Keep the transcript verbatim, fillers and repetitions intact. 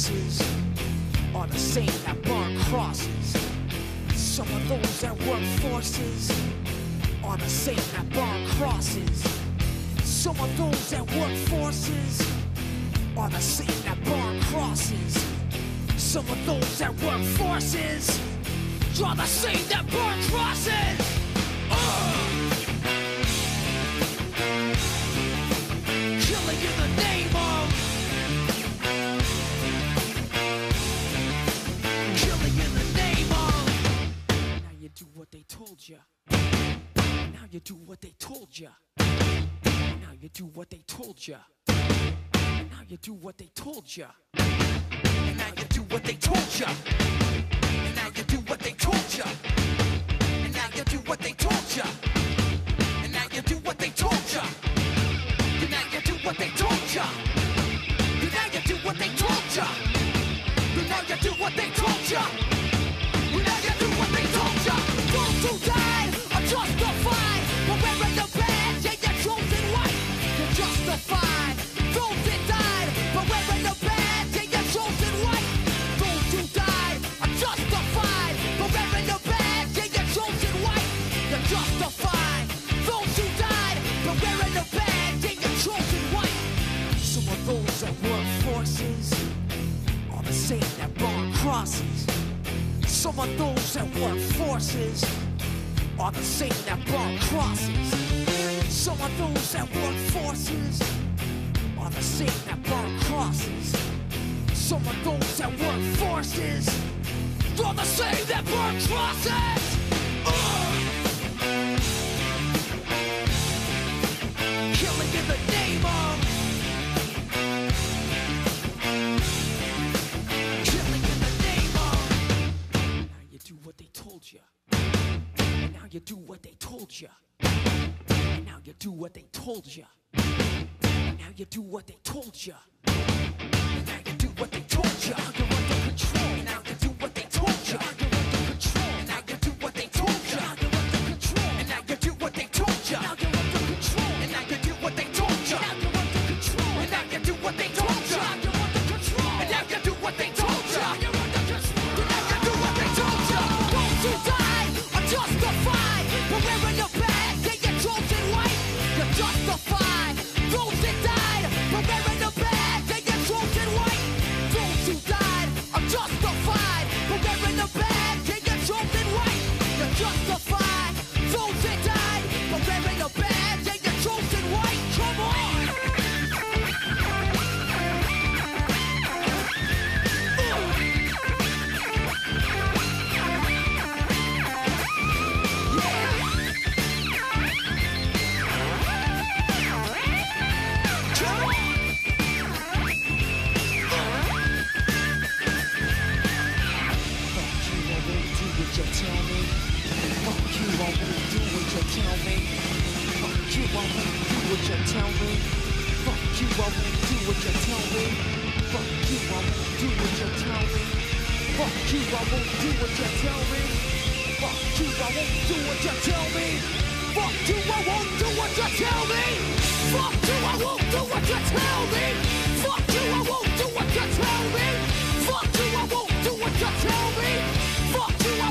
forces are the same that burn crosses. Some of those that work forces are the same that burn crosses. Some of those that work forces are the same that burn crosses. Some of those that work forces are the same that burn crosses. Uh! Killing in the name of, killing in the name of. Now you do what they told you. Now you do what they told you. Now you do what they told you. Now you do what they told you. And now you do what they told you. And now you do what they told you. And now you do what they told you. And now you do what they told you. And now you do what they told you. And now you do what they told you. And now you do what they told you. And now you do what they told you. Those who died are justified for wearing the badge and your chosen white. You're justified. Those that died for wearing the badge and your chosen white. Those who died are justified for wearing the badge and your chosen white. You're justified. Those who died for wearing the badge and your chosen white. Some of those that work forces are the same that burn crosses. Some of those that work forces are the same that burn crosses. Some of those that work forces are the same that burn crosses. Some of those that work forces are the same that burn crosses. Uh! Killing in the name of, killing in the name of. Now you do what they told you. And now you do what they told you. And now you do what they told you. And now you do what they told you. And now you do what they told you. You're under control. And now you do what they told you. You're under control. And now you do what they told you. You're under control. And now you do what they told you. Now you're under control. And now you do what they told you. Now you're under control. And now you do what they told you. You're under control. And now you do what they told you. You're under control. And now you do what they told you. Those who died are justified for wearing the badge and your chosen white. You're justified. Those that died for wearing the badge and your chosen white. Those who died are justified for wearing the badge and your chosen white. You're justified. Those that died for wearing the badge and your chosen white. Come on. Fuck you, I won't do what you tell me. Fuck you, I